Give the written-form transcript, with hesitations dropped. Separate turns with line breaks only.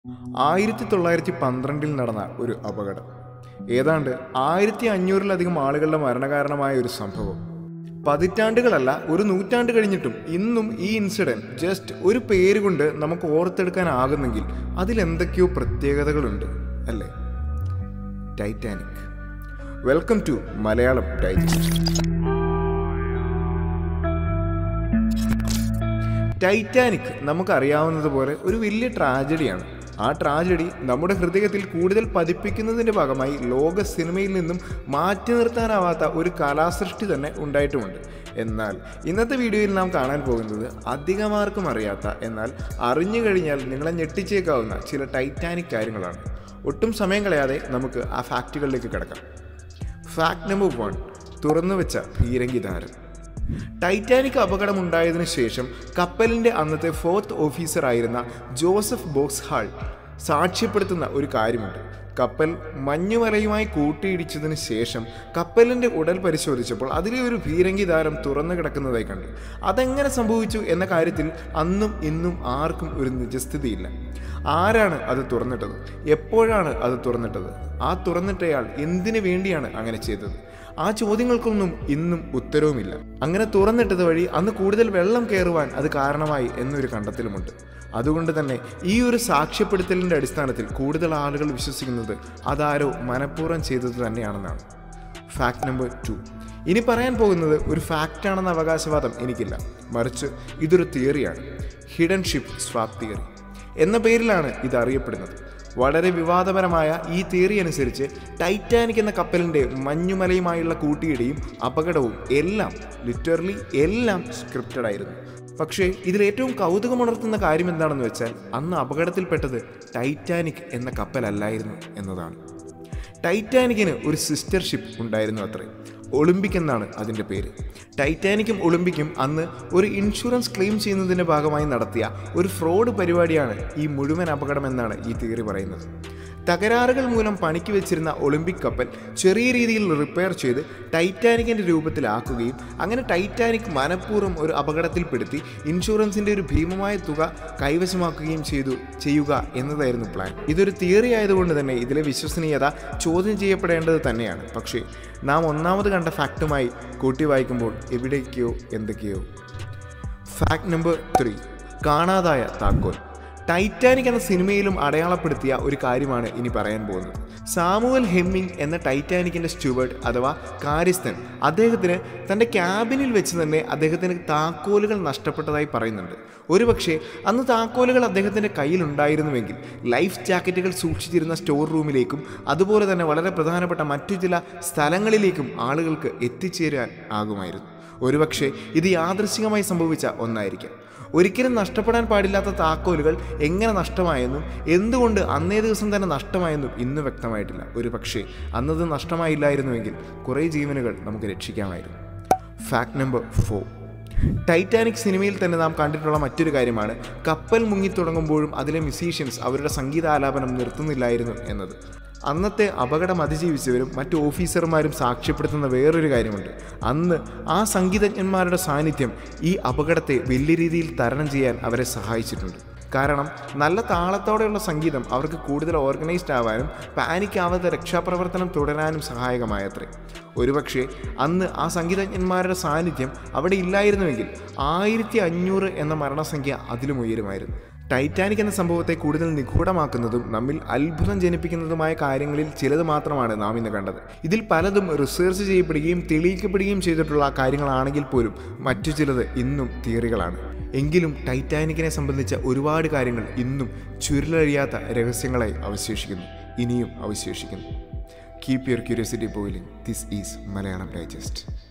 1912 നടന്ന ഒരു അപകടം. ഏതാണ്ട് 1500-ലധികം ആളുകളുടെ മരണകാരണമായ ഒരു സംഭവം. പതിറ്റാണ്ടുകളല്ല, ഒരു നൂറ്റാണ്ട് കഴിഞ്ഞിട്ടും ഇന്നും ഈ ഇൻസിഡൻറ്റ് ജസ്റ്റ് ഒരു പേര് കൊണ്ട് നമുക്ക് ഓർത്തെടുക്കാനാകുന്നെങ്കിൽ അതിലെന്തൊക്കെയോ പ്രത്യേകതകളുണ്ട് അല്ലേ? Titanic. Welcome to Malayalam digest. Titanic നമുക്കറിയാവുന്നതുപോലെ ഒരു വലിയ ട്രാജഡിയാണ്. ആ ട്രാജഡി നമ്മുടെ ഹൃദയത്തിൽ കൂടുതൽ പതിപ്പിക്കുന്നതിൻ്റെ ഭാഗമായി ലോക സിനിമയിൽ നിന്നും മാറ്റി നിർത്താനാവാത്ത ഒരു കലാസൃഷ്ടി തന്നെ ഉണ്ടായിട്ടുമുണ്ട്. എന്നാൽ ഇന്നത്തെ വീഡിയോയിൽ നാം കാണാൻ പോകുന്നത് അധികമാർക്കും അറിയാത്ത, എന്നാൽ അറിഞ്ഞു കഴിഞ്ഞാൽ നിങ്ങളെ ഞെട്ടിച്ചേക്കാവുന്ന ചില ടൈറ്റാനിക് കാര്യങ്ങളാണ്. ഒട്ടും സമയം കളയാതെ നമുക്ക് ആ ഫാക്റ്റുകളിലേക്ക് കിടക്കാം. ഫാക്ട് നമ്പർ 1, തുറന്നുവെച്ച പീരങ്കിധാരം. ടൈറ്റാനിക് അപകടമുണ്ടായതിനു ശേഷം കപ്പലിൻ്റെ അന്നത്തെ 4th ഓഫീസറായിരുന്ന ജോസഫ് ബോക്സ്ഹാൾ സാക്ഷ്യപ്പെടുത്തുന്ന ഒരു കാര്യമുണ്ട്. കപ്പൽ മഞ്ഞുമലയുമായി കൂട്ടിയിടിച്ചതിന് ശേഷം കപ്പലിൻ്റെ ഉടൽ പരിശോധിച്ചപ്പോൾ അതിലെ ഒരു പീരങ്കിധാരം തുറന്നു കിടക്കുന്നതായി കണ്ടു. അതെങ്ങനെ സംഭവിച്ചു എന്ന കാര്യത്തിൽ അന്നും ഇന്നും ആർക്കും ഒരു നിജസ്ഥിതിയില്ല. ആരാണ് അത് തുറന്നിട്ടത്? എപ്പോഴാണ് അത് തുറന്നിട്ടത്? ആ തുറന്നിട്ടയാൾ എന്തിനു വേണ്ടിയാണ് അങ്ങനെ ചെയ്തത്? ആ ചോദ്യങ്ങൾക്കൊന്നും ഇന്നും ഉത്തരവുമില്ല. അങ്ങനെ തുറന്നിട്ടത് വഴി അന്ന് കൂടുതൽ വെള്ളം കയറുവാൻ അത് കാരണമായി എന്നൊരു കണ്ടെത്തലുമുണ്ട്. അതുകൊണ്ട് തന്നെ ഈ ഒരു സാക്ഷ്യപ്പെടുത്തലിൻ്റെ അടിസ്ഥാനത്തിൽ കൂടുതൽ ആളുകൾ വിശ്വസിക്കുന്നത് അതാരോ മനഃപൂർവ്വം ചെയ്തത് തന്നെയാണെന്നാണ്. Fact number 2. ഇനി പറയാൻ പോകുന്നത് ഒരു ഫാക്റ്റാണെന്ന അവകാശവാദം എനിക്കില്ല, മറിച്ച് ഇതൊരു തിയറിയാണ്. ഹിഡൻ ഷിപ്പ് സ്വാപ്പ് തിയറി എന്ന പേരിലാണ് ഇത് അറിയപ്പെടുന്നത്. വളരെ വിവാദപരമായ ഈ തിയറി അനുസരിച്ച് ടൈറ്റാനിക് എന്ന കപ്പലിൻ്റെ മഞ്ഞുമലയുമായുള്ള കൂട്ടിയിടിയും അപകടവും എല്ലാം ലിറ്ററലി എല്ലാം സ്ക്രിപ്റ്റഡ് ആയിരുന്നു. പക്ഷേ ഇതിലേറ്റവും കൗതുകമുണർത്തുന്ന കാര്യം എന്താണെന്ന് വെച്ചാൽ അന്ന് അപകടത്തിൽപ്പെട്ടത് ടൈറ്റാനിക് എന്ന കപ്പലല്ലായിരുന്നു എന്നതാണ്. ടൈറ്റാനിക്കിന് ഒരു സിസ്റ്റർ ഷിപ്പ് ഉണ്ടായിരുന്നു അത്രേ. ഒളിമ്പിക് എന്നാണ് അതിൻ്റെ പേര്. ടൈറ്റാനിക്കും ഒളിമ്പിക്കും അന്ന് ഒരു ഇൻഷുറൻസ് ക്ലെയിം ചെയ്യുന്നതിൻ്റെ ഭാഗമായി നടത്തിയ ഒരു ഫ്രോഡ് പരിപാടിയാണ് ഈ മുഴുവൻ അപകടമെന്നാണ് ഈ തിയറി പറയുന്നത്. തകരാറുകൾ മൂലം പണിക്ക് വെച്ചിരുന്ന ഒളിമ്പിക് കപ്പൽ ചെറിയ രീതിയിൽ റിപ്പയർ ചെയ്ത് ടൈറ്റാനിക്കിൻ്റെ രൂപത്തിലാക്കുകയും അങ്ങനെ ടൈറ്റാനിക് മനഃപൂർവ്വം ഒരു അപകടത്തിൽപ്പെടുത്തി ഇൻഷുറൻസിൻ്റെ ഒരു ഭീമമായ തുക കൈവശമാക്കുകയും ചെയ്യുക എന്നതായിരുന്നു പ്ലാൻ. ഇതൊരു തിയറി ആയതുകൊണ്ട് തന്നെ ഇതിലെ വിശ്വസനീയത ചോദ്യം ചെയ്യപ്പെടേണ്ടത് തന്നെയാണ്. പക്ഷേ നാം ഒന്നാമത് കണ്ട ഫാക്റ്റുമായി കൂട്ടി വായിക്കുമ്പോൾ എവിടേക്കോ എന്തൊക്കെയോ. ഫാക്ട് നമ്പർ 3, കാണാതായ താക്കോൽ. ടൈറ്റാനിക് എന്ന സിനിമയിലും അടയാളപ്പെടുത്തിയ ഒരു കാര്യമാണ് ഇനി പറയാൻ പോകുന്നത്. സാമുവൽ ഹെമ്മിങ് എന്ന ടൈറ്റാനിക്കിൻ്റെ സ്റ്റുവർഡ് അഥവാ കാര്യസ്ഥൻ, അദ്ദേഹത്തിന് തൻ്റെ ക്യാബിനിൽ വെച്ച് തന്നെ അദ്ദേഹത്തിന് താക്കോലുകൾ നഷ്ടപ്പെട്ടതായി പറയുന്നുണ്ട്. ഒരുപക്ഷെ അന്ന് താക്കോലുകൾ അദ്ദേഹത്തിൻ്റെ കയ്യിലുണ്ടായിരുന്നുവെങ്കിൽ ലൈഫ് ജാക്കറ്റുകൾ സൂക്ഷിച്ചിരുന്ന സ്റ്റോർ റൂമിലേക്കും അതുപോലെ തന്നെ വളരെ പ്രധാനപ്പെട്ട മറ്റു ചില സ്ഥലങ്ങളിലേക്കും ആളുകൾക്ക് എത്തിച്ചേരാൻ ആകുമായിരുന്നു. ഒരുപക്ഷെ ഇത് യാദൃശ്ചികമായി സംഭവിച്ച ഒന്നായിരിക്കാം. ഒരിക്കലും നഷ്ടപ്പെടാൻ പാടില്ലാത്ത താക്കോലുകൾ എങ്ങനെ നഷ്ടമായെന്നും എന്തുകൊണ്ട് അന്നേ ദിവസം തന്നെ നഷ്ടമായെന്നും ഇന്ന് വ്യക്തമായിട്ടില്ല. ഒരു പക്ഷേ അന്നത് നഷ്ടമായില്ലായിരുന്നുവെങ്കിൽ കുറേ ജീവനുകൾ നമുക്ക് രക്ഷിക്കാമായിരുന്നു. ഫാക്ട് നമ്പർ 4, ടൈറ്റാനിക് സിനിമയിൽ തന്നെ നാം കണ്ടിട്ടുള്ള മറ്റൊരു കാര്യമാണ് കപ്പൽ മുങ്ങിത്തുടങ്ങുമ്പോഴും അതിലെ മ്യൂസീഷ്യൻസ് അവരുടെ സംഗീതാലാപനം നിർത്തുന്നില്ലായിരുന്നു എന്നത്. അന്നത്തെ അപകടം അതിജീവിച്ചവരും മറ്റു ഓഫീസർമാരും സാക്ഷ്യപ്പെടുത്തുന്ന വേറൊരു കാര്യമുണ്ട്. അന്ന് ആ സംഗീതജ്ഞന്മാരുടെ സാന്നിധ്യം ഈ അപകടത്തെ വലിയ രീതിയിൽ തരണം ചെയ്യാൻ അവരെ സഹായിച്ചിട്ടുണ്ട്. കാരണം നല്ല താളത്തോടെയുള്ള സംഗീതം അവർക്ക് കൂടുതൽ ഓർഗനൈസ്ഡ് ആവാനും പാനിക്കാവാതെ രക്ഷാപ്രവർത്തനം തുടരാനും സഹായകമായത്രേ. ഒരുപക്ഷെ അന്ന് ആ സംഗീതജ്ഞന്മാരുടെ സാന്നിധ്യം അവിടെ ഇല്ലായിരുന്നുവെങ്കിൽ 1500 എന്ന മരണസംഖ്യ അതിലും ഉയരുമായിരുന്നു. ടൈറ്റാനിക് എന്ന സംഭവത്തെ കൂടുതൽ നിഗൂഢമാക്കുന്നതും നമ്മിൽ അത്ഭുതം ജനിപ്പിക്കുന്നതുമായ കാര്യങ്ങളിൽ ചിലത് മാത്രമാണ് നാം ഇന്ന് കണ്ടത്. ഇതിൽ പലതും റിസർച്ച് ചെയ്യപ്പെടുകയും തെളിയിക്കപ്പെടുകയും ചെയ്തിട്ടുള്ള കാര്യങ്ങളാണെങ്കിൽ പോലും മറ്റു ചിലത് ഇന്നും തിയറികളാണ്. എങ്കിലും ടൈറ്റാനിക്കിനെ സംബന്ധിച്ച ഒരുപാട് കാര്യങ്ങൾ ഇന്നും ചുരുളഴിയാത്ത രഹസ്യങ്ങളായി അവശേഷിക്കുന്നു, ഇനിയും അവശേഷിക്കുന്നു. Keep your curiosity boiling. This is Malayalam digest.